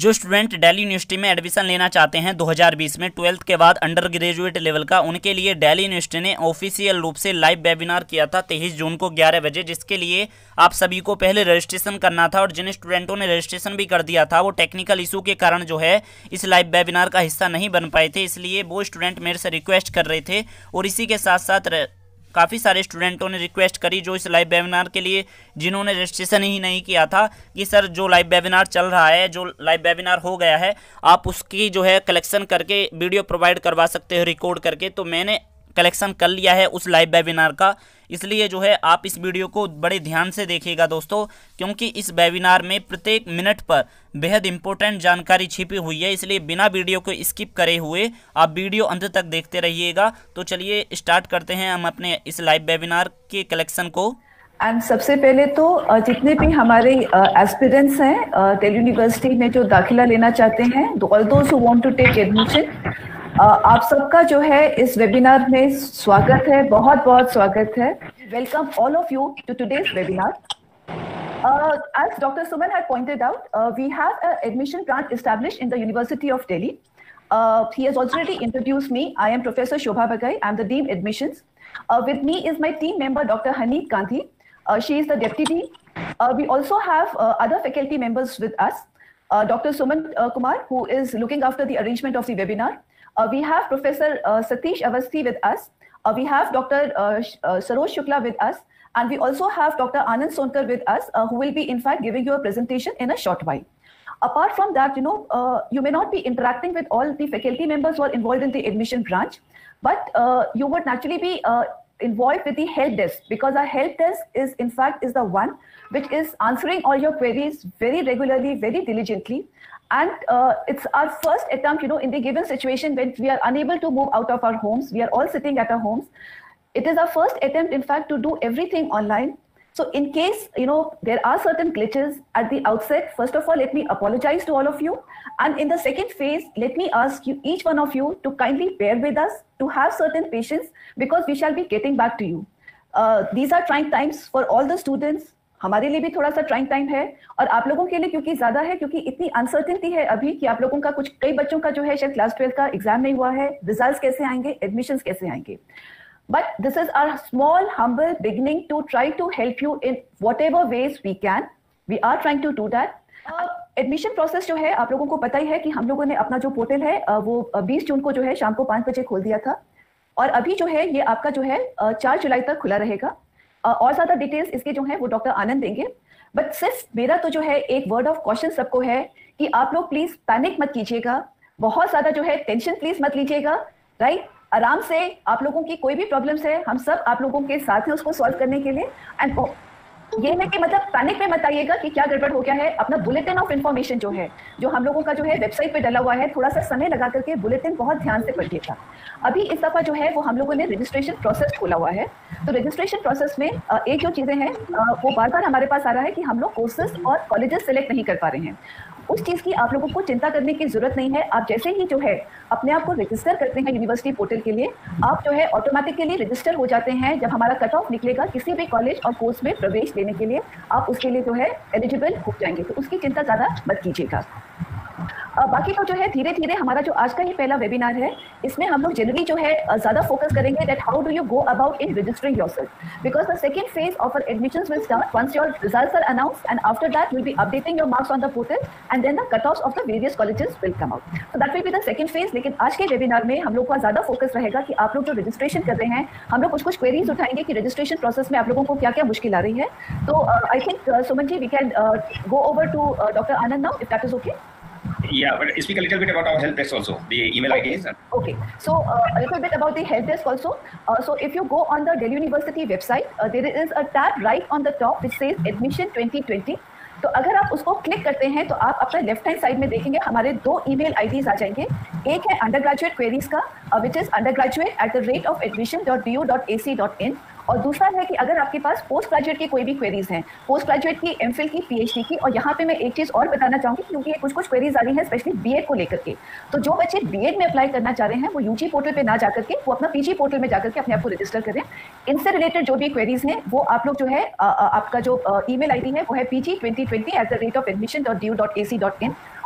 जो student Delhi university में admission लेना चाहते हैं 2020 में 12th के बाद अंडर ग्रेजुएट लेवल का, उनके लिए दिल्ली यूनिवर्सिटी ने ऑफिशियल रूप से लाइव वेबिनार किया था 23 जून को 11 बजे, जिसके लिए आप सभी को पहले रजिस्ट्रेशन करना था। और जिन स्टूडेंटों ने रजिस्ट्रेशन भी कर दिया था वो टेक्निकल इशू के कारण जो है इस लाइव वेबिनार का हिस्सा नहीं बन पाए थे, इसलिए वो स्टूडेंट मेरे से रिक्वेस्ट कर रहे थे। और इसी के साथ साथ काफ़ी सारे स्टूडेंटों ने रिक्वेस्ट करी जो इस लाइव वेबिनार के लिए जिन्होंने रजिस्ट्रेशन ही नहीं किया था कि सर जो लाइव वेबिनार चल रहा है, जो लाइव वेबिनार हो गया है, आप उसकी जो है कलेक्शन करके वीडियो प्रोवाइड करवा सकते हो रिकॉर्ड करके। तो मैंने कलेक्शन कर लिया है उस लाइव वेबिनार का, इसलिए जो है आप इस वीडियो को बड़े ध्यान से देखिएगा दोस्तों, क्योंकि इस वेबिनार में प्रत्येक मिनट पर बेहद इंपॉर्टेंट जानकारी छिपी हुई है, इसलिए बिना वीडियो को स्किप करे हुए आप वीडियो अंत तक देखते रहिएगा। तो चलिए स्टार्ट करते हैं हम अपने इस लाइव वेबिनार के कलेक्शन को। एंड सबसे पहले तो जितने भी हमारे एस्पिरेंट्स हैं दिल्ली यूनिवर्सिटी में जो दाखिला लेना चाहते हैं, all those who want to take admission, आप सबका जो है इस वेबिनार में स्वागत है, बहुत बहुत स्वागत है। Welcome all of you to today's webinar. As Dr. Suman had pointed out, we have an admission branch established in the University of Delhi. He has already introduced me. I am Professor Shobha Bagai. I am the Dean Admissions. With me is my team member, Dr. Haneet Gandhi. She is the Deputy Dean. We also have other faculty members with us. Dr. Suman Kumar, who is looking after the arrangement of the webinar. We have Professor Satish Avasthi with us. We have Dr. Saroj Shukla with us. And we also have Dr. Anand Sonkar with us, who will be in fact giving you a presentation in a short while. Apart from that, you may not be interacting with all the faculty members who are involved in the admission branch, but you would naturally be involved with the help desk, because our help desk is in fact is the one which is answering all your queries very regularly, very diligently. And it's our first attempt, in the given situation when we are unable to move out of our homes, we are all sitting at our homes. It is our first attempt, in fact, to do everything online. So in case, there are certain glitches at the outset, first of all, let me apologize to all of you. And in the second phase, let me ask you, each one of you, to kindly bear with us, to have certain patience, because we shall be getting back to you. These are trying times for all the students. हमारे लिए भी थोड़ा सा trying time है, और आप लोगों के लिए क्योंकि ज्यादा है, क्योंकि इतनी अनसर्टेनिटी है अभी कि आप लोगों का कई बच्चों का जो है शायद क्लास 12 का एग्जाम नहीं हुआ है, रिजल्ट्स कैसे आएंगे, एडमिशंस कैसे आएंगे। But this is our small, humble beginning to try to help you in whatever ways we can. We are trying to do that. Admission process जो है आप लोगों को पता ही है कि हम लोगों ने अपना जो पोर्टल है वो 20 जून को जो है शाम को 5 बजे खोल दिया था, और अभी जो है ये आपका जो है 4 जुलाई तक खुला रहेगा। और ज्यादा डिटेल्स इसके जो है वो डॉक्टर आनंद देंगे। बट सिर्फ मेरा तो जो है एक वर्ड ऑफ कॉशन सबको है कि आप लोग प्लीज पैनिक मत कीजिएगा, बहुत ज्यादा जो है टेंशन प्लीज मत लीजिएगा, राइट। आराम से, आप लोगों की कोई भी प्रॉब्लम्स है, हम सब आप लोगों के साथ हैं उसको सॉल्व करने के लिए। एंड ये है कि मतलब पैनिक में मत आइएगा कि क्या गड़बड़ हो गया है। अपना बुलेटिन ऑफ इन्फॉर्मेशन जो है, जो हम लोगों का जो है वेबसाइट पे डला हुआ है, थोड़ा सा समय लगा करके बुलेटिन बहुत ध्यान से पढ़िएगा। अभी इस दफा जो है वो हम लोगों ने रजिस्ट्रेशन प्रोसेस खोला हुआ है, तो रजिस्ट्रेशन प्रोसेस में एक जो चीजें हैं वो बार बार हमारे पास आ रहा है कि हम लोग कोर्सेज और कॉलेजेस सेलेक्ट नहीं कर पा रहे हैं। उस चीज की आप लोगों को चिंता करने की जरूरत नहीं है। आप जैसे ही जो है अपने आप को रजिस्टर करते हैं यूनिवर्सिटी पोर्टल के लिए, आप जो है ऑटोमेटिकली रजिस्टर हो जाते हैं। जब हमारा कट ऑफ निकलेगा किसी भी कॉलेज और कोर्स में प्रवेश लेने के लिए, आप उसके लिए जो है एलिजिबल हो जाएंगे, तो उसकी चिंता ज्यादा मत कीजिएगा। बाकी तो जो है धीरे धीरे हमारा जो आज का ही पहला वेबिनार है, इसमें हम लोग जनरली जो है ज्यादा फोकस करेंगे that how do you go about in registering yourself, because the second phase of our admissions will start once your results are announced, and after that will be updating your marks on the portal, and then the cut offs of the various colleges will come out. So that will be the second phase. लेकिन आज के webinar में हम लोग का ज्यादा focus रहेगा कि आप लोग जो रजिस्ट्रेशन कर रहे हैं, हम लोग कुछ क्वेरीज उठाएंगे कि रजिस्ट्रेशन प्रोसेस में आप लोगों को क्या क्या मुश्किल आ रही है। तो I think Suman ji, we can go over to doctor Anand now, if that is okay. Yeah, but speak a little bit about our help desk also, the email IDs. Okay, so a little bit about the help desk also. So if you go on the Delhi University website, there is a tab right on the top which says Admission 2020. तो अगर आप उसको click करते हैं तो आप अपने left hand side में देखेंगे हमारे 2 ईमेल आईडीज आ जाएंगे। एक है अंडर ग्रेजुएट क्वेरीज का, विच इज undergraduate@admission.du.ac.in, और दूसरा है कि अगर आपके पास पोस्ट ग्रेजुएट की कोई भी क्वेरीज हैं, पोस्ट ग्रेजुएट की, एमफिल की, पीएचडी की। और यहाँ पे मैं एक चीज और बताना चाहूंगी, क्योंकि ये कुछ क्वेरीज आ रही हैं स्पेशली बीएड को लेकर के। तो जो बच्चे बीएड में अप्लाई करना चाह रहे हैं वो यूजी पोर्टल पे ना जाकर के वो अपना पीजी पोर्टल में जाकर के अपने आप को रजिस्टर करें। इनसे रिलेटेड जो भी क्वेरीज हैं वो आप लोग जो है आपका जो ईमेल आईडी है वो है pg2020@admission.du.ac.in,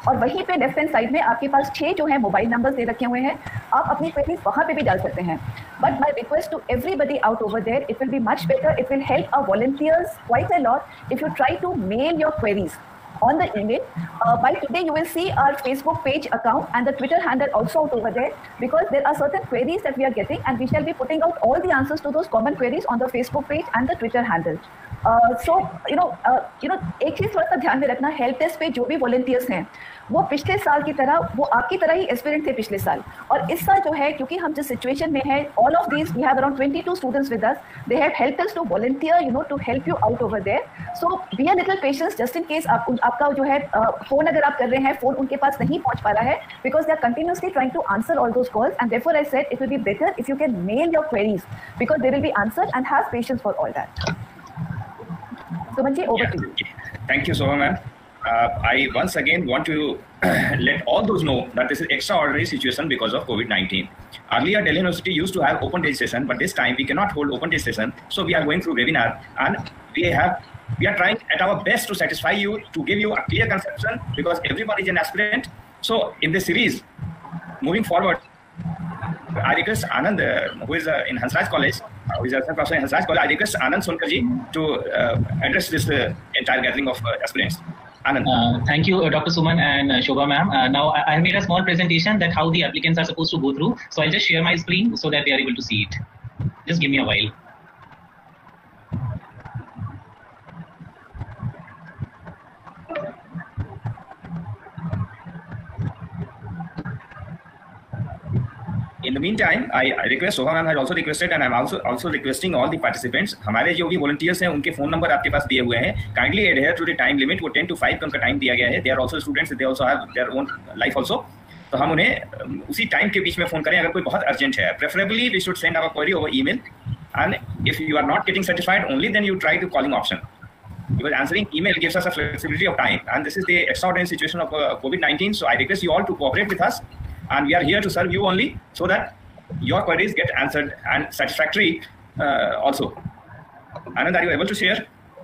और वहीं पे लेफ्ट हैंड साइड में आपके पास 6 जो है मोबाइल नंबर दे रखे हुए हैं, आप अपनी क्वेरीज वहां पे भी डाल सकते हैं. But my request to everybody out over there, it will be much better, it will help our volunteers quite a lot if you try to mail your queries on the email. By today you will see our Facebook page account and the Twitter handle also out over there, because there are certain queries that we are getting and we shall be putting out all the answers to those common queries on the Facebook page and the Twitter handle. So एक चीज थोड़ा सा ध्यान में रखना, help desk पे जो भी वॉलंटियर्स हैं वो पिछले साल की तरह, वो आपकी तरह ही एस्पिरेंट थे पिछले साल, और इस साल जो है क्योंकि हम जिस सिचुएशन में है, all of these we have around 22 students with us, they have helped us to volunteer to help you out over there. So be a little patience just in case आपका जो है फोन अगर आप कर रहे हैं, फोन उनके पास नहीं पहुंच पा रहा है, because they are continuously trying to answer all those calls, and therefore I said it will be better if you can mail your queries, because they will be answered, and have patience for all that. Sumanji, over to you. Thank you, Shobha ma'am. I once again want to let all those know that this is extraordinary situation because of COVID-19. Earlier, Delhi University used to have open day session, but this time we cannot hold open day session, so we are going through webinar, and we are trying at our best to satisfy you, to give you a clear conception, because everybody is an aspirant. So in this series, moving forward, I request Anand, who is in Hansraj College, who is a professor in Hansraj College, I request Anand Sonkar ji to address this entire gathering of aspirants. Anand. Thank you, Dr. Suman and Shobha ma'am. Now I made a small presentation that how the applicants are supposed to go through. So I'll just share my screen so that they are able to see it. Just give me a while. In the meantime, I request, Shobha ma'am has also requested, and I'm also requesting all the participants, हमारे जो भी volunteers हैं उनके phone number आपके पास दिए हुए हैं, kindly adhere to the time limit. वो 10 to 5 उनका time दिया गया है. They are also students, they also have their own life also. तो हम उन्हें उसी time के बीच में phone करें अगर कोई बहुत urgent है. Preferably we should send our query over email, and if you are not getting satisfied, only then you try the calling option, because answering email gives us a flexibility of time, and this is the extraordinary situation of COVID-19. So I request you all to cooperate with us, and we are here to serve you only, so that your queries get answered and satisfactory also. Anand, are you able to share?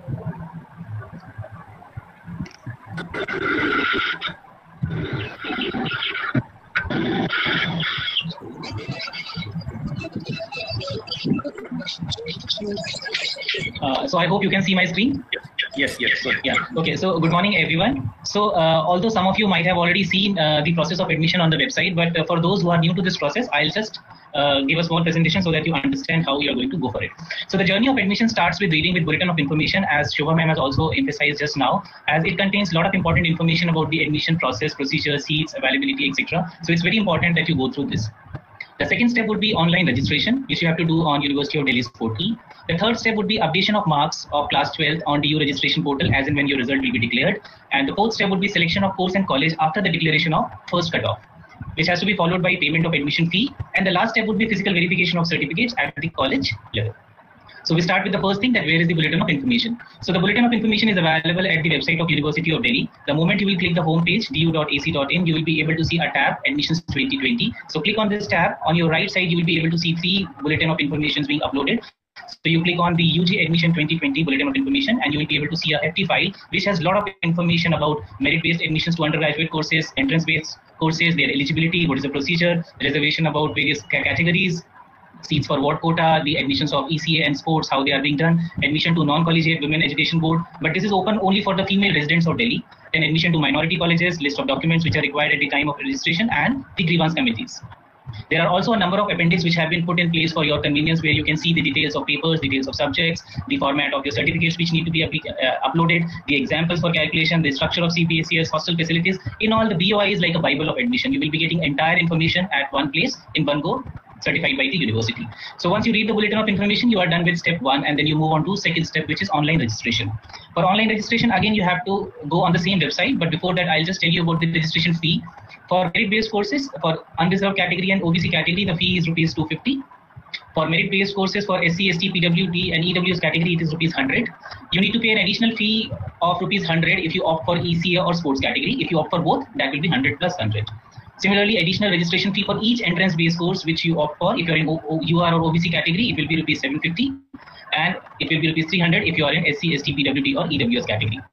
So I hope you can see my screen. Yes, good. Yeah. Okay. So good morning, everyone. So although some of you might have already seen the process of admission on the website, but for those who are new to this process, I'll just give a small presentation so that you understand how you are going to go for it. So the journey of admission starts with reading with Bulletin of Information, as Shobha ma'am has also emphasized just now, as it contains a lot of important information about the admission process, procedures, seats, availability, etc. So it's very important that you go through this. The second step would be online registration, which you have to do on University of Delhi's portal. The third step would be updation of marks of class 12th on DU registration portal as and when your result will be declared. And the fourth step would be selection of course and college after the declaration of first cutoff, which has to be followed by payment of admission fee. And the last step would be physical verification of certificates at the college level. So we start with the first thing, that where is the Bulletin of Information. So the Bulletin of Information is available at the website of University of Delhi. The moment you will click the home page, du.ac.in, you will be able to see a tab, Admissions 2020. So click on this tab. On your right side, you will be able to see 3 Bulletin of Informations being uploaded. So you click on the UG Admission 2020 Bulletin of Information, and you will be able to see a hefty file which has a lot of information about merit-based admissions to undergraduate courses, entrance-based courses, their eligibility, what is the procedure, reservation about various categories, seats for what quota, the admissions of ECA and sports, how they are being done, admission to non-collegiate women education board, but this is open only for the female residents of Delhi, then admission to minority colleges, list of documents which are required at the time of registration, and the grievance committees. There are also a number of appendix which have been put in place for your convenience, where you can see the details of papers, details of subjects, the format of your certificates which need to be uploaded, the examples for calculation, the structure of CPSCS, hostel facilities. In all, the BOI is like a Bible of admission. You will be getting entire information at one place in one go, certified by the university. So once you read the Bulletin of Information, you are done with step 1, and then you move on to second step, which is online registration. For online registration, again, you have to go on the same website, but before that, I'll just tell you about the registration fee. For merit-based courses, for unreserved category and OBC category, the fee is rupees 250. For merit-based courses for SC, ST, PWD and EWS category, it is rupees 100. You need to pay an additional fee of rupees 100 if you opt for ECA or sports category. If you opt for both, that will be 100 plus 100. Similarly, additional registration fee for each entrance-based course which you opt for. If you are in UR or OBC category, it will be rupees 750, and it will be rupees 300 if you are in SC, ST, PWD or EWS category.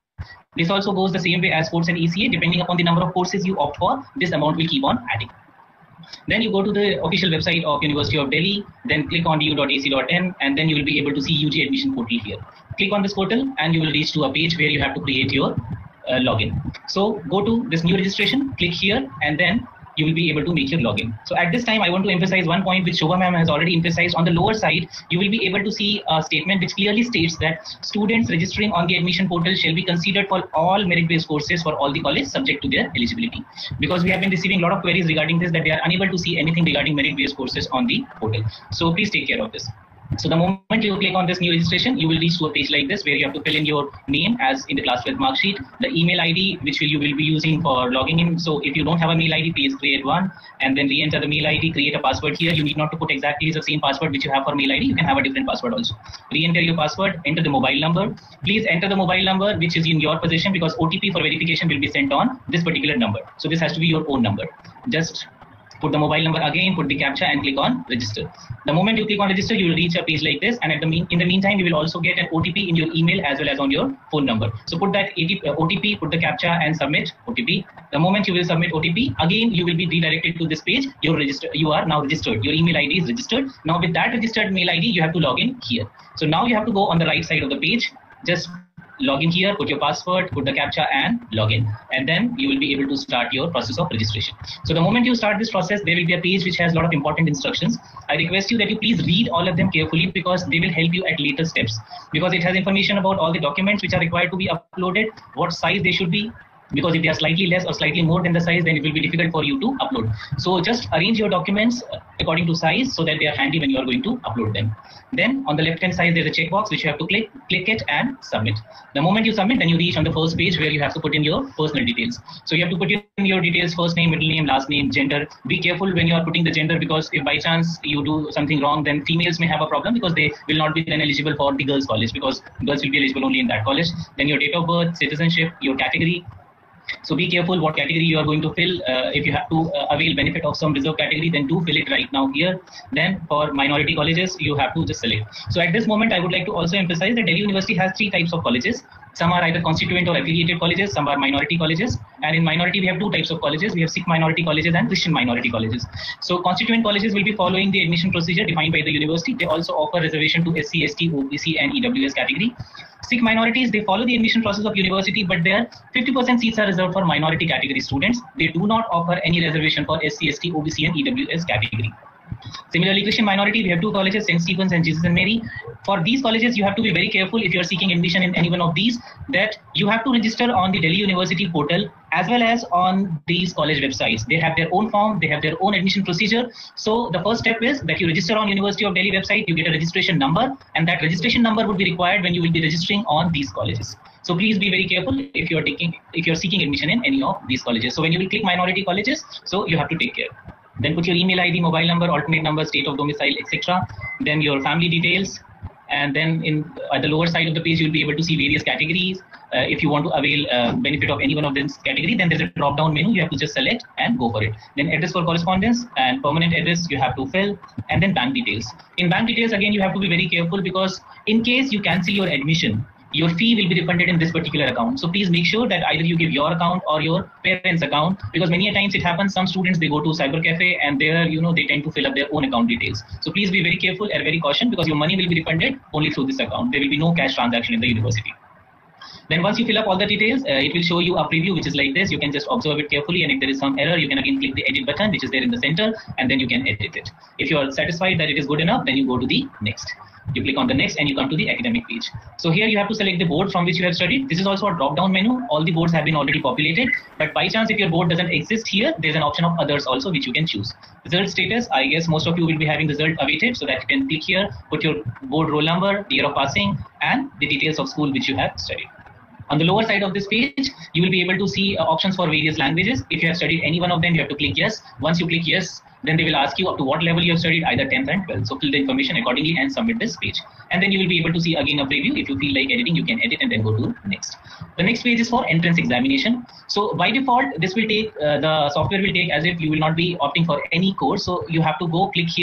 This also goes the same way as sports and ECA. Depending upon the number of courses you opt for, this amount will keep on adding. Then you go to the official website of University of Delhi, then click on du.ac.in, and then you will be able to see UG admission portal here. Click on this portal and you will reach to a page where you have to create your login. So go to this new registration, click here, and then you will be able to make your login. So at this time, I want to emphasize one point which Shobha ma'am has already emphasized. On the lower side, you will be able to see a statement which clearly states that students registering on the admission portal shall be considered for all merit-based courses for all the colleges subject to their eligibility. Because we have been receiving a lot of queries regarding this, that they are unable to see anything regarding merit-based courses on the portal. So please take care of this. So the moment you click on this new registration, you will reach to a page like this where you have to fill in your name as in the class 12 mark sheet, the email ID which you will be using for logging in. So if you don't have a mail ID, please create one and then re-enter the mail ID, create a password here. You need not to put exactly the same password which you have for mail ID. You can have a different password also. Re-enter your password, enter the mobile number. Please enter the mobile number which is in your possession because OTP for verification will be sent on this particular number. So this has to be your own number. Just put the mobile number again, put the captcha and click on register. The moment you click on register, you will reach a page like this, and in the meantime, you will also get an OTP in your email as well as on your phone number. So put that OTP, put the captcha and submit OTP. The moment you will submit OTP, again you will be redirected to this page. You are now registered. Your email ID is registered. Now with that registered mail ID, you have to log in here. So now you have to go on the right side of the page. Just log in here, put your password, put the captcha and log in, and then you will be able to start your process of registration. So the moment you start this process, there will be a page which has a lot of important instructions. I request you that you please read all of them carefully because they will help you at later steps, because it has information about all the documents which are required to be uploaded, what size they should be, because if they are slightly less or slightly more than the size, then it will be difficult for you to upload. So just arrange your documents according to size so that they are handy when you are going to upload them. Then on the left hand side, there's a checkbox which you have to click it and submit. The moment you submit, then you reach on the first page where you have to put in your personal details. So you have to put in your details, first name, middle name, last name, gender. Be careful when you are putting the gender, because if by chance you do something wrong, then females may have a problem because they will not be then eligible for the girls college, because girls will be eligible only in that college. Then your date of birth, citizenship, your category. So be careful what category you are going to fill. If you have to avail benefit of some reserve category, then do fill it right now here. Then for minority colleges, you have to just select. So at this moment, I would like to also emphasize that Delhi University has 3 types of colleges. Some are either constituent or affiliated colleges, some are minority colleges. And in minority, we have 2 types of colleges. We have Sikh minority colleges and Christian minority colleges. So constituent colleges will be following the admission procedure defined by the university. They also offer reservation to SC, ST, OBC and EWS category. Sikh minorities, they follow the admission process of university, but their 50% seats are reserved for minority category students. They do not offer any reservation for SC, ST, OBC and EWS category. Similarly, Christian minority, we have 2 colleges, St. Stephen's and Jesus and Mary. For these colleges, you have to be very careful if you are seeking admission in any one of these, that you have to register on the Delhi University portal as well as on these college websites. They have their own form, they have their own admission procedure. So the first step is that you register on University of Delhi website, you get a registration number, and that registration number would be required when you will be registering on these colleges. So please be very careful if you're seeking admission in any of these colleges. So when you will click minority colleges, so you have to take care. Then put your email ID, mobile number, alternate number, state of domicile, etc. Then your family details. And then at the lower side of the page, you'll be able to see various categories. If you want to avail benefit of any one of this category, then there's a drop-down menu. You have to just select and go for it. Then address for correspondence and permanent address you have to fill, and then bank details. In bank details, again, you have to be very careful because in case you cancel your admission, your fee will be refunded in this particular account. So please make sure that either you give your account or your parents' account, because many a times it happens, some students, they go to cyber cafe and there, they tend to fill up their own account details. So please be very careful and very cautious, because your money will be refunded only through this account. There will be no cash transaction in the university. Then once you fill up all the details, it will show you a preview which is like this. You can just observe it carefully, and if there is some error, you can again click the edit button which is there in the center, and then you can edit it. If you are satisfied that it is good enough, then you go to the next. You click on the next and you come to the academic page. So here you have to select the board from which you have studied. This is also a drop-down menu. All the boards have been already populated, but by chance if your board doesn't exist here, there's an option of others also which you can choose. Result status, I guess most of you will be having the result awaited, so that you can click here, put your board roll number, year of passing, and the details of school which you have studied. On the lower side of this page, you will be able to see options for various languages. If you have studied any one of them, you have to click yes. Once you click yes, then they will ask you up to what level you have studied, either 10th and 12th. So fill the information accordingly and submit this page. And then you will be able to see again a preview. If you feel like editing, you can edit and then go to next. The next page is for entrance examination. So by default, this will take, the software will take as if you will not be opting for any course. So you have to go click here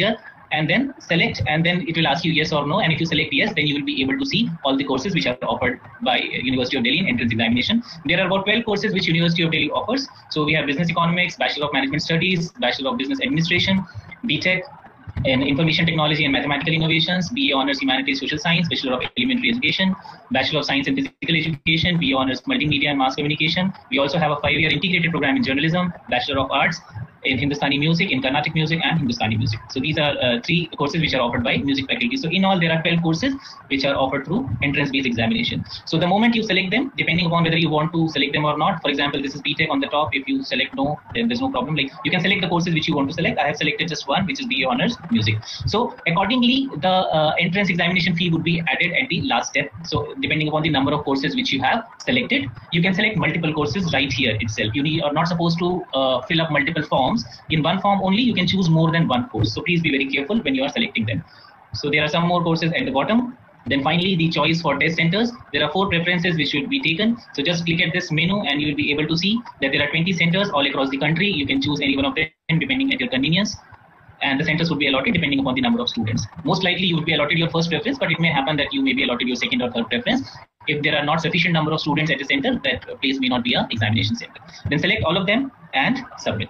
and then select, and then it will ask you yes or no, and if you select yes, then you will be able to see all the courses which are offered by University of Delhi in entrance examination. There are about 12 courses which University of Delhi offers. So we have Business Economics, Bachelor of Management Studies, Bachelor of Business Administration, BTech in Information Technology and Mathematical Innovations, BA Honors Humanities Social Science, Bachelor of Elementary Education, Bachelor of Science in Physical Education, BA Honors Multimedia and Mass Communication. We also have a 5-year integrated program in journalism, Bachelor of Arts in Hindustani music, in Carnatic music and Hindustani music. So these are 3 courses which are offered by music faculty. So in all there are 12 courses which are offered through entrance-based examination. So the moment you select them, depending upon whether you want to select them or not, for example, this is BTech on the top. If you select no, then there's no problem. Like you can select the courses which you want to select. I have selected just one, which is BA Honors Music. So accordingly, the entrance examination fee would be added at the last step. So depending upon the number of courses which you have selected, you can select multiple courses right here itself. You are not supposed to fill up multiple forms. In one form only, you can choose more than one course. So please be very careful when you are selecting them. So there are some more courses at the bottom. Then finally, the choice for test centers. There are 4 preferences which should be taken. So just click at this menu and you will be able to see that there are 20 centers all across the country. You can choose any one of them depending at your convenience. And the centers would be allotted depending upon the number of students. Most likely you would be allotted your first preference, but it may happen that you may be allotted your second or third preference. If there are not sufficient number of students at the center, that place may not be an examination center. Then select all of them and submit.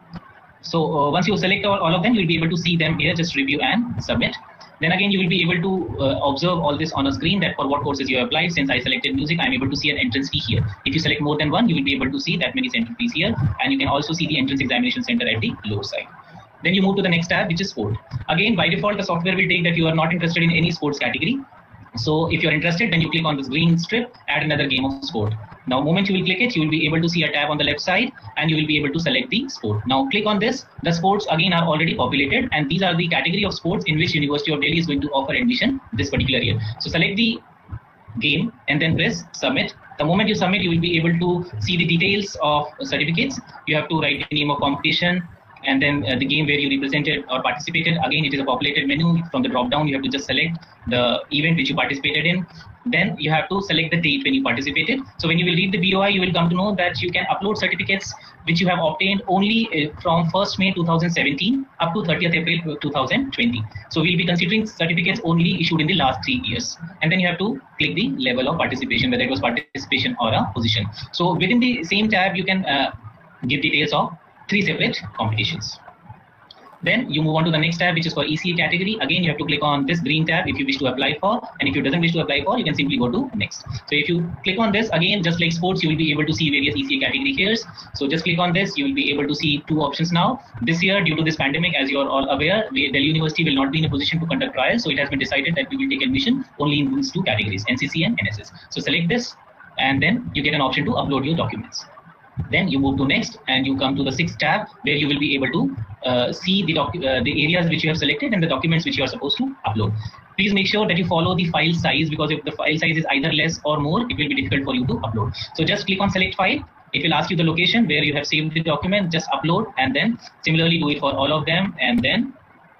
So once you select all of them, you will be able to see them here. Just review and submit. Then again, you will be able to observe all this on a screen, that for what courses you have applied. Since I selected music, I'm able to see an entrance fee here. If you select more than one, you will be able to see that many center fees here. And you can also see the entrance examination center at the lower side. Then you move to the next tab, which is sport. Again, by default, the software will take that you are not interested in any sports category. So if you're interested, then you click on this green strip, add another game of sport. Now, moment you will click it, you will be able to see a tab on the left side and you will be able to select the sport. Now click on this. The sports again are already populated, and these are the category of sports in which University of Delhi is going to offer admission this particular year. So select the game and then press submit. The moment you submit, you will be able to see the details of certificates. You have to write the name of competition, and then the game where you represented or participated. Again, it is a populated menu. From the drop down, you have to just select the event which you participated in. Then you have to select the date when you participated. So when you will read the BOI, you will come to know that you can upload certificates which you have obtained only from 1st May 2017 up to 30th April 2020. So we'll be considering certificates only issued in the last 3 years. And then you have to click the level of participation, whether it was participation or a position. So within the same tab, you can give details of 3 separate competitions. Then you move on to the next tab, which is for ECA category. Again, you have to click on this green tab if you wish to apply for, and if you doesn't wish to apply for, you can simply go to next. So if you click on this, again, just like sports, you will be able to see various ECA category here. So just click on this, you will be able to see 2 options now. This year, due to this pandemic, as you are all aware, Delhi University will not be in a position to conduct trials. So it has been decided that we will take admission only in these 2 categories, NCC and NSS. So select this, and then you get an option to upload your documents. Then you move to next, and you come to the 6th tab, where you will be able to see the areas which you have selected and the documents which you are supposed to upload. Please make sure that you follow the file size, because if the file size is either less or more, it will be difficult for you to upload. So just click on select file. It will ask you the location where you have saved the document. Just upload, and then similarly do it for all of them, and then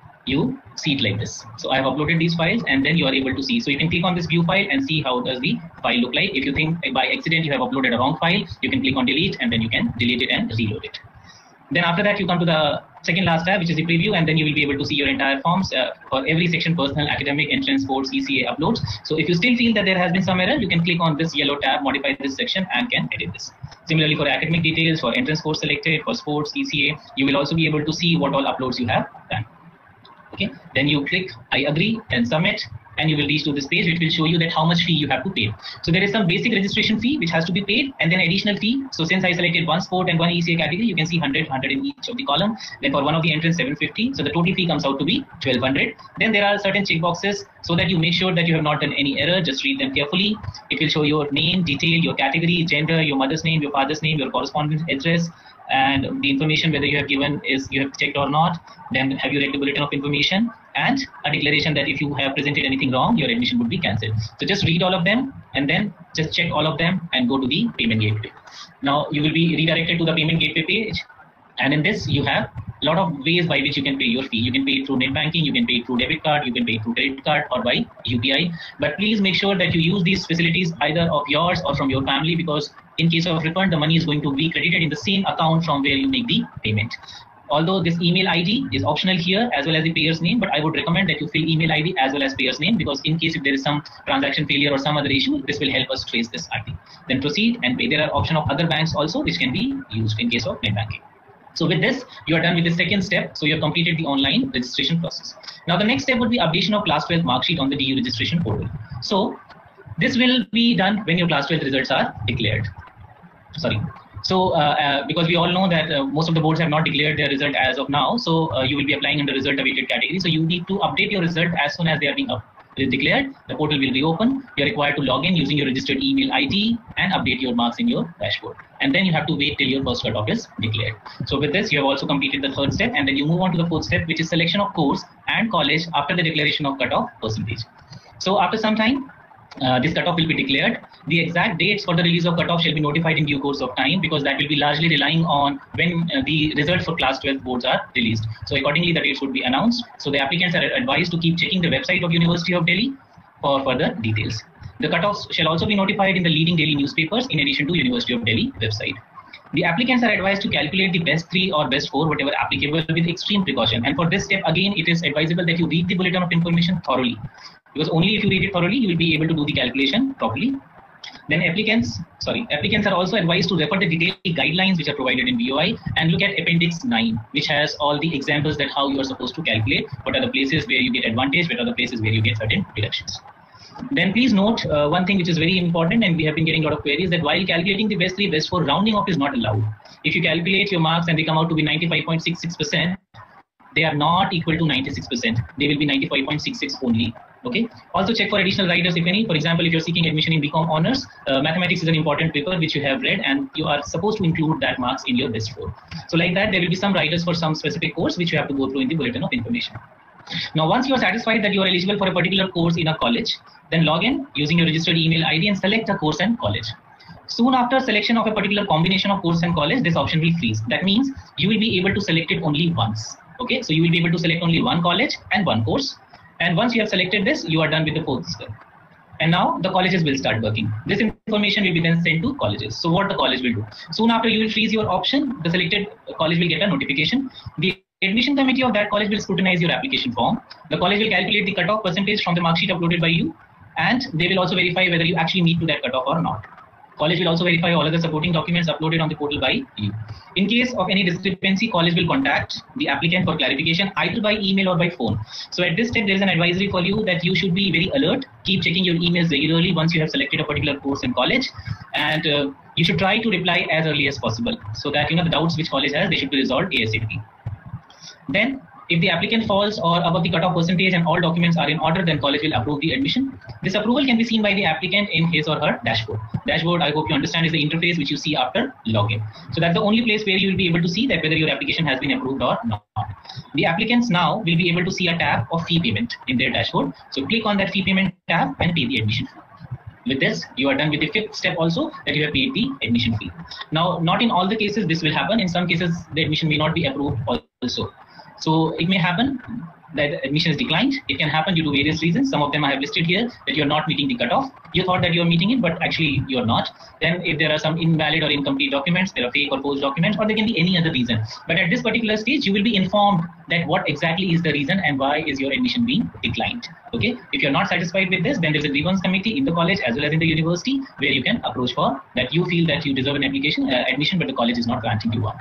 you see it like this. So I have uploaded these files, and then you are able to see. So you can click on this view file and see how does the file look like. If you think by accident you have uploaded a wrong file, you can click on delete, and then you can delete it and reload it. Then after that, you come to the second last tab, which is the preview, and then you will be able to see your entire forms for every section: personal, academic, entrance, sports, ECA uploads. So if you still feel that there has been some error, you can click on this yellow tab, modify this section, and can edit this. Similarly, for academic details, for entrance course selected, for sports, ECA, you will also be able to see what all uploads you have done. Okay, then you click I agree and submit, and you will reach to this page which will show you that how much fee you have to pay. So there is some basic registration fee which has to be paid, and then additional fee. So since I selected 1 sport and 1 ECA category, you can see 100 in each of the column. Then for one of the entrance, 750. So the total fee comes out to be 1200. Then there are certain checkboxes so that you make sure that you have not done any error. Just read them carefully. It will show your name, detail, your category, gender, your mother's name, your father's name, your correspondence address, and the information whether you have given is you have checked or not. Then have you read the bulletin of information, and a declaration that if you have presented anything wrong, your admission would be cancelled. So just read all of them, and then just check all of them and go to the payment gateway. Now you will be redirected to the payment gateway page, and in this you have a lot of ways by which you can pay your fee. You can pay it through net banking, you can pay it through debit card, you can pay it through credit card, or by UPI. But please make sure that you use these facilities either of yours or from your family, because in case of refund, the money is going to be credited in the same account from where you make the payment. Although this email ID is optional here as well as the payer's name, but I would recommend that you fill email ID as well as payer's name, because in case if there is some transaction failure or some other issue, this will help us trace this ID. Then proceed and pay. There are option of other banks also which can be used in case of net banking. So with this, you are done with the second step. So you have completed the online registration process. Now the next step would be updation of class 12 mark sheet on the DU registration portal. So this will be done when your class 12 results are declared. Sorry. So because we all know that most of the boards have not declared their result as of now, so you will be applying under result awaited category. So you need to update your result as soon as they are being declared. The portal will reopen. You are required to log in using your registered email ID and update your marks in your dashboard. And then you have to wait till your first cutoff is declared. So with this, you have also completed the third step, and then you move on to the fourth step, which is selection of course and college after the declaration of cutoff percentage. So after some time, this cutoff will be declared. The exact dates for the release of cutoff shall be notified in due course of time, because that will be largely relying on when the results for class 12 boards are released. So accordingly, the dates would be announced. So the applicants are advised to keep checking the website of University of Delhi for further details. The cutoffs shall also be notified in the leading daily newspapers in addition to University of Delhi website. The applicants are advised to calculate the best 3 or best 4, whatever applicable, with extreme precaution. And for this step, again, it is advisable that you read the bulletin of information thoroughly, because only if you read it thoroughly, you will be able to do the calculation properly. Then applicants are also advised to refer the detailed guidelines which are provided in BOI and look at Appendix 9, which has all the examples that how you are supposed to calculate, what are the places where you get advantage, what are the places where you get certain deductions. Then please note one thing which is very important, and we have been getting a lot of queries, that while calculating the best 3, best 4, rounding off is not allowed. If you calculate your marks and they come out to be 95.66%, they are not equal to 96%. They will be 95.66 only. Okay. Also check for additional riders if any. For example, if you're seeking admission in BCom honors, mathematics is an important paper which you have read, and you are supposed to include that marks in your best 4. So like that, there will be some riders for some specific course which you have to go through in the bulletin of information. Now, once you are satisfied that you are eligible for a particular course in a college, then log in using your registered email ID and select a course and college. Soon after selection of a particular combination of course and college, this option will freeze. That means you will be able to select it only once. Okay, so you will be able to select only one college and one course. And once you have selected this, you are done with the fourth step. And now the colleges will start working. This information will be then sent to colleges. So what the college will do? Soon after you will freeze your option, the selected college will get a notification. The admission committee of that college will scrutinize your application form. The college will calculate the cutoff percentage from the mark sheet uploaded by you, and they will also verify whether you actually meet to that cutoff or not. College will also verify all other supporting documents uploaded on the portal by you. In case of any discrepancy, college will contact the applicant for clarification either by email or by phone. So at this step, there is an advisory for you that you should be very alert. Keep checking your emails regularly once you have selected a particular course in college, and you should try to reply as early as possible so that the doubts which college has, they should be resolved ASAP. Then, if the applicant falls or above the cutoff percentage and all documents are in order, then college will approve the admission. This approval can be seen by the applicant in his or her dashboard. Dashboard, I hope you understand, is the interface which you see after login. So that's the only place where you will be able to see that whether your application has been approved or not. The applicants now will be able to see a tab of fee payment in their dashboard. So click on that fee payment tab and pay the admission fee. With this, you are done with the fifth step also, that you have paid the admission fee. Now, not in all the cases this will happen. In some cases, the admission may not be approved also. So it may happen that admission is declined. It can happen due to various reasons. Some of them I have listed here, that you are not meeting the cutoff. You thought that you are meeting it, but actually you are not. Then if there are some invalid or incomplete documents, there are fake or false documents, or there can be any other reason. But at this particular stage, you will be informed that what exactly is the reason and why is your admission being declined. Okay. If you're not satisfied with this, then there's a grievance committee in the college as well as in the university where you can approach for that you feel that you deserve an admission, but the college is not granting you one.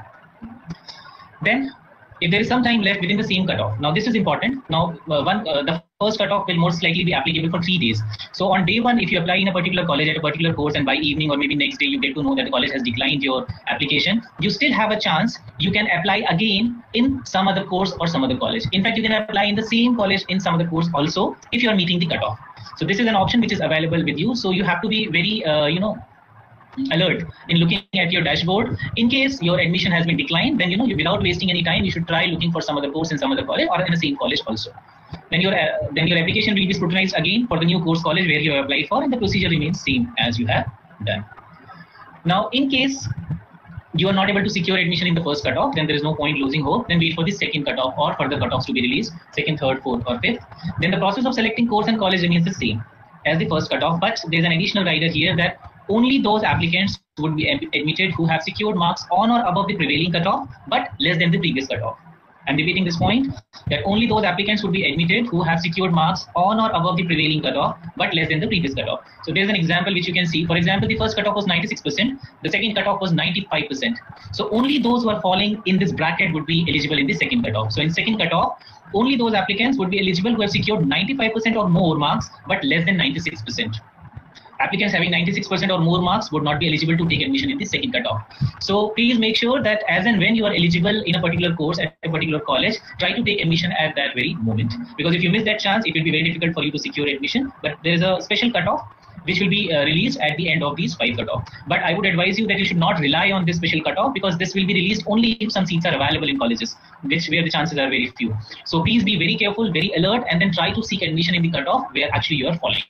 Then, if there is some time left within the same cutoff. Now this is important. Now the first cutoff will most likely be applicable for 3 days. So on day 1, if you apply in a particular college at a particular course and by evening or maybe next day you get to know that the college has declined your application, you still have a chance. You can apply again in some other course or some other college. In fact, you can apply in the same college in some other course also if you are meeting the cutoff. So this is an option which is available with you. So you have to be very alert in looking at your dashboard. In case your admission has been declined, then without wasting any time, you should try looking for some other course in some other college or in the same college also. Then your application will be scrutinized again for the new course college where you have applied for, and the procedure remains same as you have done. Now, in case you are not able to secure admission in the first cutoff, then there is no point losing hope. Then wait for the second cutoff or further cutoffs to be released, second, third, fourth, or fifth. Then the process of selecting course and college remains the same as the first cutoff, but there is an additional rider here that only those applicants would be admitted who have secured marks on or above the prevailing cutoff, but less than the previous cutoff. I'm repeating this point, that only those applicants would be admitted who have secured marks on or above the prevailing cutoff, but less than the previous cutoff. So there's an example which you can see. For example, the first cutoff was 96%, the second cutoff was 95%. So only those who are falling in this bracket would be eligible in the second cutoff. So in second cutoff, only those applicants would be eligible who have secured 95% or more marks, but less than 96%. Applicants having 96% or more marks would not be eligible to take admission in the second cutoff. So please make sure that as and when you are eligible in a particular course at a particular college, try to take admission at that very moment. Because if you miss that chance, it will be very difficult for you to secure admission. But there is a special cutoff which will be released at the end of these 5 cutoff. But I would advise you that you should not rely on this special cutoff, because this will be released only if some seats are available in colleges, where the chances are very few. So please be very careful, very alert, and then try to seek admission in the cutoff where actually you are falling.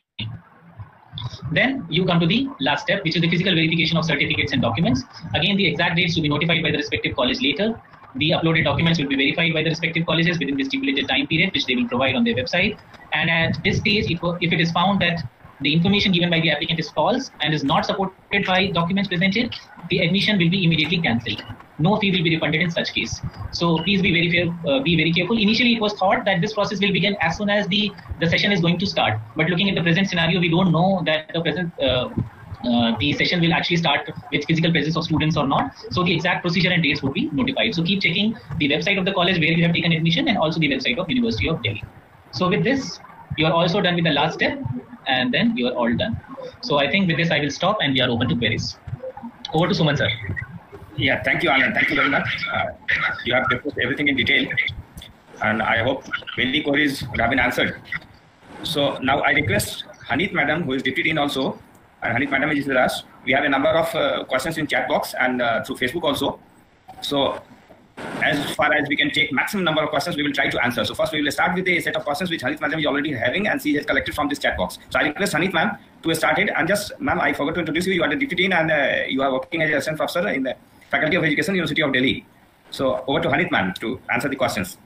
Then you come to the last step, which is the physical verification of certificates and documents. Again, the exact dates to be notified by the respective college later. The uploaded documents will be verified by the respective colleges within the stipulated time period, which they will provide on their website. And at this stage, if it is found that the information given by the applicant is false and is not supported by documents presented, the admission will be immediately cancelled. No fee will be refunded in such case. So please be very careful. Initially, it was thought that this process will begin as soon as the session is going to start. But looking at the present scenario, we don't know that the session will actually start with physical presence of students or not. So the exact procedure and dates would be notified. So keep checking the website of the college where you have taken admission, and also the website of University of Delhi. So with this, you are also done with the last step, and then you are all done. So I think with this I will stop, and we are open to queries. Over to Suman sir. Yeah, thank you, Anand. Thank you very much. You have discussed everything in detail, and I hope many queries have been answered. So now I request Hanit Madam, who is Deputy Dean also, and Hanit Madam is with us. We have a number of questions in chat box and through Facebook also. So as far as we can take maximum number of questions, we will try to answer. So first we will start with a set of questions which Hanit Madam is already having, and she has collected from this chat box. So I request Hanit Ma'am to start it. And just, Ma'am, I forgot to introduce you. You are the Deputy Dean, and you are working as an Assistant Professor in the Faculty of Education, University of Delhi. So over to Hanit Ma'am to answer the questions.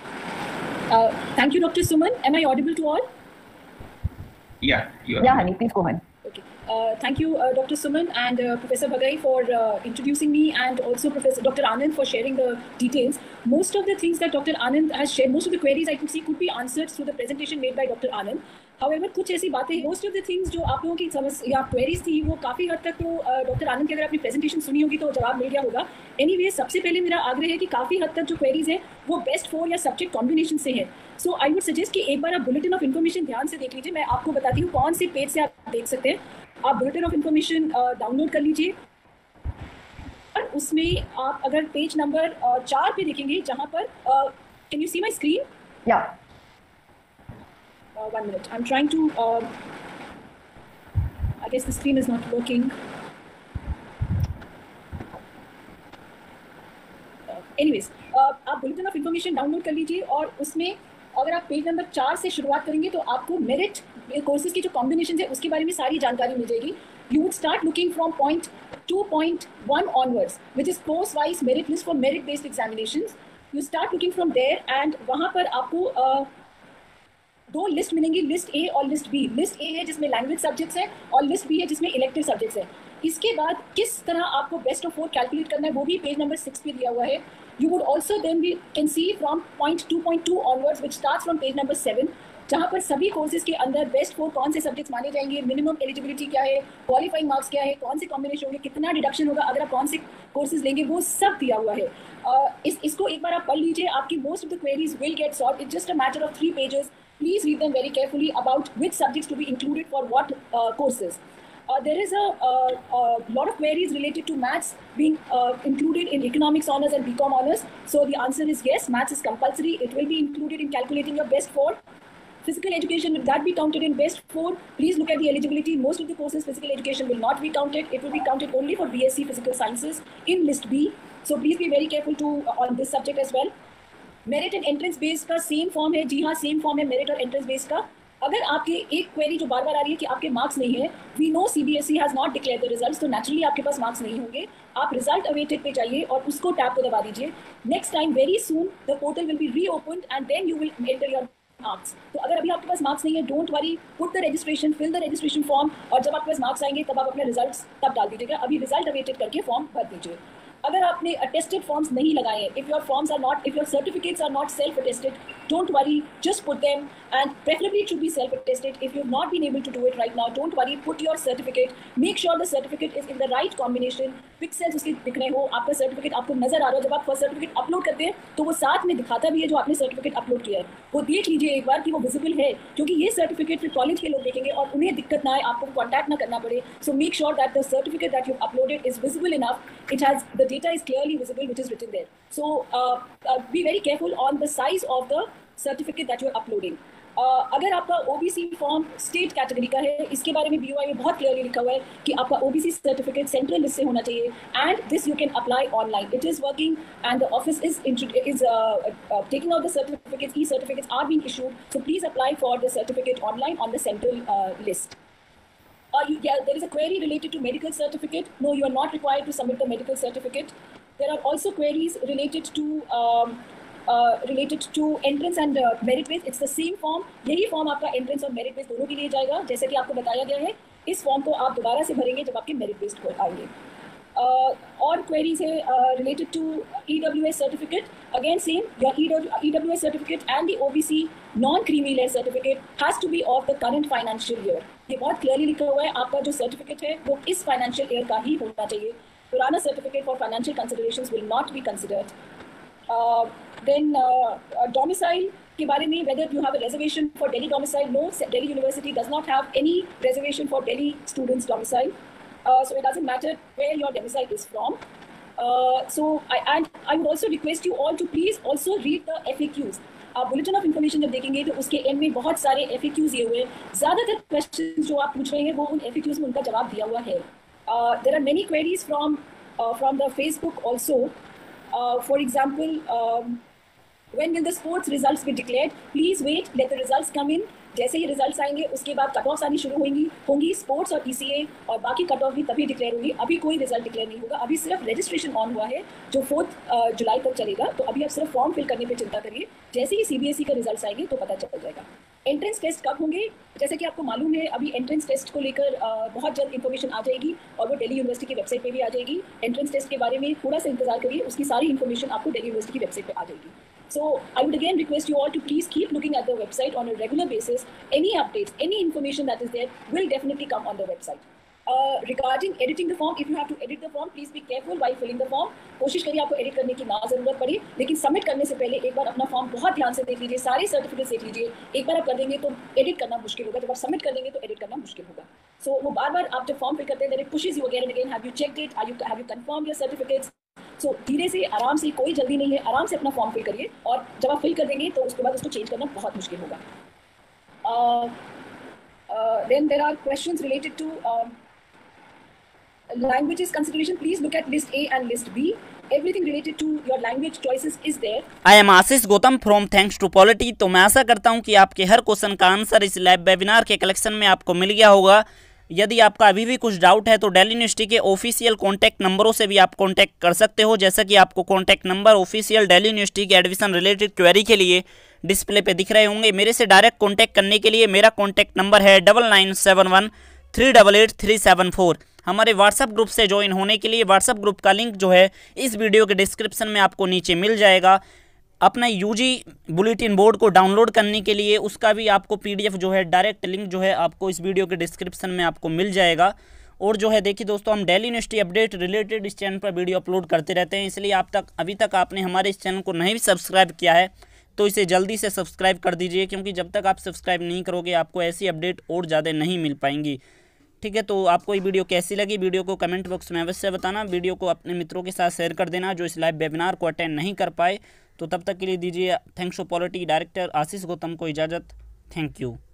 Thank you, Dr. Suman. Am I audible to all? Yeah, you are. Yeah, Hanit, please go ahead. Okay. Thank you, Dr. Suman and Professor Bhagai for introducing me, and also Professor Dr. Anand for sharing the details. Most of the things that Dr. Anand has shared, most of the queries I could see could be answered through the presentation made by Dr. Anand. However, कुछ ऐसी बातें, most of the things जो आप लोगों की समस्या queries थी, वो काफ़ी हद तक तो डॉक्टर आनंद की अगर आपने presentation सुनी होगी तो जवाब मिल गया होगा. Anyway, सबसे पहले मेरा आग्रह है कि काफ़ी हद तक जो queries है वो best 4 या subject combination से है. So I would suggest कि एक बार आप bulletin of information ध्यान से देख लीजिए. मैं आपको बताती हूँ कौन से पेज से आप देख सकते हैं. आप bulletin of information डाउनलोड कर लीजिए, और उसमें आप अगर पेज नंबर 4 पे देखेंगे जहाँ पर can you see my screen? Yeah. 1 minute. I'm trying to. I guess the screen is not working. Anyways, आप बुलेटिन ऑफ इन्फॉर्मेशन डाउनलोड कर लीजिए, और उसमें अगर आप पेज नंबर 4 से शुरुआत करेंगे तो आपको मेरिट कोर्सेज की जो कॉम्बिनेशन है उसके बारे में सारी जानकारी मिल जाएगी. You would start looking from point 2.1 onwards, which is course-wise merit list for merit-based examinations. You start looking from there, and वहाँ पर आपको दो लिस्ट मिलेंगी, लिस्ट ए और लिस्ट बी. लिस्ट ए है जिसमें लैंग्वेज सब्जेक्ट्स हैं, और लिस्ट बी है जिसमें इलेक्टिव सब्जेक्ट्स हैं. इसके बाद किस तरह आपको बेस्ट ऑफ 4 कैलकुलेट करना है वो भी पेज नंबर 6 पे दिया हुआ है. You would also then we can see from point 2.2 onwards which starts from page number 7, जहाँ पर सभी कोर्सेज के अंदर बेस्ट 4 कौन से सब्जेक्ट्स माने जाएंगे, मिनिमम एलिजिबिलिटी क्या है, क्वालिफाइंग मार्क्स क्या है, कौन से कॉम्बिनेशन होंगे, कितना डिडक्शन होगा अगर आप कौन से कोर्सेज लेंगे, वो सब दिया हुआ है. इसको एक बार आप पढ़ लीजिए. आपकी most of the queries will get solved. It's just a matter of 3 pages. Please read them very carefully about which subjects to be included for what courses. There is a lot of queries related to maths being included in economics honors and BCom honors. So the answer is yes, maths is compulsory. It will be included in calculating your best 4. Physical education, will that be counted in best 4? Please look at the eligibility. Most of the courses physical education will not be counted. It will be counted only for BSc Physical Sciences in list B. So please be very careful on this subject as well. Merit and entrance base का same form है. जी हाँ, same form है merit और entrance base का. अगर आपके एक क्वेरी जो बार बार आ रही है कि आपके मार्क्स नहीं है, we know CBSE has not declare the results, तो नेचुरली आपके पास मार्क्स नहीं होंगे. आप रिजल्ट अवेटेड पे जाइए और उसको टैब को दबा दीजिए. Next time very soon the portal will be reopened, and then you will enter your marks. तो अगर अभी आपके पास मार्क्स नहीं है, don't worry, put the registration, fill the registration form, और जब आपके पास मार्क्स आएंगे तब आप अपने रिजल्ट्स तब डाल दीजिएगा। अभी रिजल्ट अवेटेड करके फॉर्म भर दीजिए। अगर आपने अटेस्टेड फॉर्म्स नहीं लगाए हैं, if your forms are not, if your certificates are not self attested, don't worry, just put them, and preferably it should be self-attested. If you've not been able to do it right now, don't worry, put your certificate, make sure the certificate is in the right combination, pixels उसके दिख रहे हो, आपका certificate आपको नजर आ रहा है। जब आप फर्स्ट सर्टिफिकेट अपलोड करते हैं तो वो साथ में दिखाता भी है जो आपने सर्टिफिकेट अपलोड किया है, वो देख लीजिए एक बार कि वो विजिबल है, क्योंकि ये सर्टिफिकेट फिर कॉलेज के लोग देखेंगे और उन्हें दिक्कत ना आए, आपको कॉन्टैक्ट ना करना पड़े। So make sure that the certificate that you uploaded is visible enough, it has the data is clearly visible which is written there. So be very careful on the size of the certificate that you are uploading. अगर आपका OBC form state category का है, इसके बारे में BOI में बहुत clearly लिखा हुआ है कि आपका OBC सर्टिफिकेट सेंट्रल लिस्ट से होना चाहिए, and this you can apply online. It is working and the office is taking out the certificates. E-certificates are being issued, so please apply for the certificate online on the central list. There is a query related to medical certificate. No, you are not required to submit the medical certificate. There are also queries related to entrance and merit base. It's the same form. यही form आपका entrance और merit base दोनों के लिए जाएगा, जैसे कि आपको बताया गया है। इस फॉर्म को आप दोबारा से भरेंगे जब आपके मेरिट बेस्ड को आएंगे। और क्वेरीज है related to EWS certificate. Again same, your EWS certificate and the OBC non creamy layer certificate has to be of the current financial year. ये बहुत क्लियरली लिखा हुआ है, आपका जो सर्टिफिकेट है वो इस फाइनेंशियल ईयर का ही होना चाहिए. पुराना certificate for financial considerations will not be considered. Then domicile के बारे में, whether you have a reservation for Delhi domicile. No, Delhi University does not have any reservation for Delhi students domicile. So it doesn't matter where your domicile is from. So I would also request you all to please also read the FAQs. आप bulletin of information जब देखेंगे तो उसके and में बहुत सारे FAQs दिए हुए हैं. ज़्यादातर क्वेश्चन जो आप पूछ रहे हैं वो उन FAQs में उनका जवाब दिया हुआ है. There are many queries from the Facebook also. For example, when will the sports results be declared? Please wait, let the results come in. जैसे ही रिजल्ट्स आएंगे उसके बाद कट ऑफ्स आनी शुरू होंगी. स्पोर्ट्स और ECA और बाकी कट ऑफ भी तभी डिक्लेयर होंगी. अभी कोई रिजल्ट डिक्लेयर नहीं होगा. अभी सिर्फ रजिस्ट्रेशन ऑन हुआ है जो 4 जुलाई तक चलेगा. तो अभी आप सिर्फ फॉर्म फिल करने पे चिंता करिए. जैसे ही CBSE का रिजल्ट्स आएंगे तो पता चल जाएगा. एंट्रेंस टेस्ट कब होंगे? जैसे कि आपको मालूम है, अभी एंट्रेंस टेस्ट को लेकर बहुत जल्द इन्फॉर्मेशन आ जाएगी और वो दिल्ली यूनिवर्सिटी की वेबसाइट पे भी आ जाएगी. एंट्रेंस टेस्ट के बारे में थोड़ा सा इंतजार करिए, उसकी सारी इन्फॉर्मेशन आपको दिल्ली यूनिवर्सिटी की वेबसाइट पे आ जाएगी. So I would again request you all to please keep looking at the website on a regular basis. Any updates, any information that is there will definitely come on the website. Regarding editing the form, if you have to edit the form, please be careful while filling the form. कोशिश करिए आपको edit करने की ना ज़रूरत पड़े, लेकिन submit करने से पहले एक बार अपना फॉर्म बहुत ध्यान से देख लीजिए, सारे सर्टिफिकेट्स देख लीजिए. एक बार आप कर देंगे तो एडिट करना मुश्किल होगा, जब आप सबमिट कर देंगे तो एडिट करना मुश्किल होगा. सो वो बार बार आप जब फॉर्म फिल करते हैं, then it pushes you again and again. Have you checked it? Have you confirmed your certificates? सो धीरे से, आराम से, कोई जल्दी नहीं है, आराम से अपना फॉर्म फिल करिए और जब आप फिल कर देंगे तो उसके बाद उसको चेंज करना बहुत मुश्किल होगा. Then there are questions related to languages consideration. Please look at list A and list B. Everything related to your language choices is there. I am Ashish Gautam from thanks to polity. तो मैं आशा करता हूं कि आपके हर क्वेश्चन का answer इस लाइव वेबिनार के कलेक्शन में आपको मिल गया होगा. यदि आपका अभी भी कुछ डाउट है तो दिल्ली यूनिवर्सिटी के ऑफिशियल कॉन्टैक्ट नंबरों से भी आप कॉन्टैक्ट कर सकते हो. जैसा कि आपको contact number official Delhi university के एडमिशन रिलेटेड क्वेरी के लिए डिस्प्ले पे दिख रहे होंगे. मेरे से डायरेक्ट कॉन्टैक्ट करने के लिए मेरा कॉन्टैक्ट नंबर है 9971 388 374. हमारे व्हाट्सएप ग्रुप से ज्वाइन होने के लिए व्हाट्सएप ग्रुप का लिंक जो है इस वीडियो के डिस्क्रिप्शन में आपको नीचे मिल जाएगा. अपना UG बुलेटिन बोर्ड को डाउनलोड करने के लिए उसका भी आपको PDF जो है डायरेक्ट लिंक जो है आपको इस वीडियो के डिस्क्रिप्शन में आपको मिल जाएगा. और जो है देखिए दोस्तों, हम दिल्ली यूनिवर्सिटी अपडेट रिलेटेड इस चैनल पर वीडियो अपलोड करते रहते हैं, इसलिए अभी तक आपने हमारे इस चैनल को नहीं भी सब्सक्राइब किया है तो इसे जल्दी से सब्सक्राइब कर दीजिए, क्योंकि जब तक आप सब्सक्राइब नहीं करोगे आपको ऐसी अपडेट और ज़्यादा नहीं मिल पाएंगी. ठीक है, तो आपको ये वीडियो कैसी लगी, वीडियो को कमेंट बॉक्स में अवश्य बताना. वीडियो को अपने मित्रों के साथ शेयर कर देना जो इस लाइव वेबिनार को अटेंड नहीं कर पाए. तो तब तक के लिए दीजिए thanks to polity director Ashish Gautam को इजाज़त. Thank you.